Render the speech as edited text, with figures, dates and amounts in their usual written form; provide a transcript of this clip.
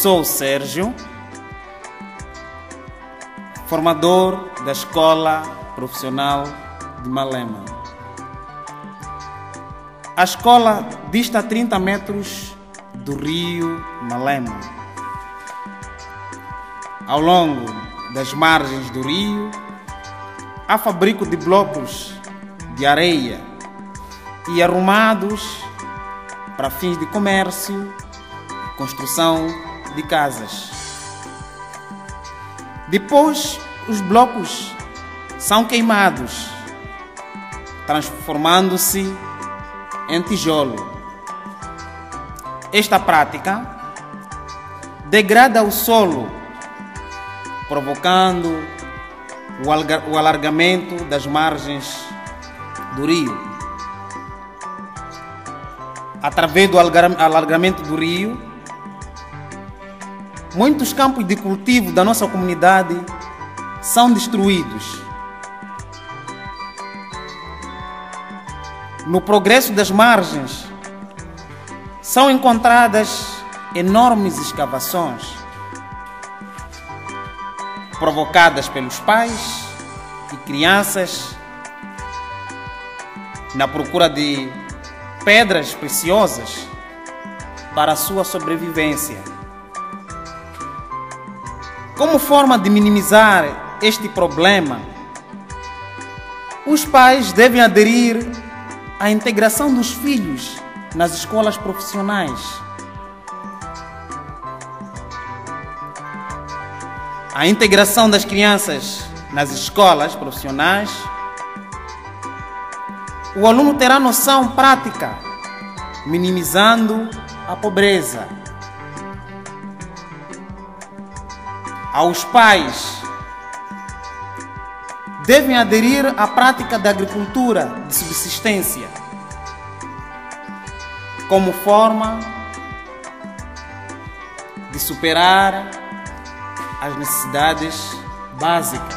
sou o Sérgio, formador da Escola Profissional de Malema. A escola dista a 30 metros do rio Malema. Ao longo das margens do rio, há fabrico de blocos de areia e arrumados para fins de comércio e construção de casas. Depois, os blocos são queimados, transformando-se em tijolo. Esta prática degrada o solo, provocando o alargamento das margens do rio. Através do alargamento do rio, muitos campos de cultivo da nossa comunidade são destruídos. No progresso das margens, são encontradas enormes escavações provocadas pelos pais e crianças na procura de pedras preciosas para a sua sobrevivência. Como forma de minimizar este problema, os pais devem aderir à integração dos filhos nas escolas profissionais. A integração das crianças nas escolas profissionais, o aluno terá noção prática, minimizando a pobreza. Aos pais, devem aderir à prática da agricultura de subsistência, como forma de superar as necessidades básicas.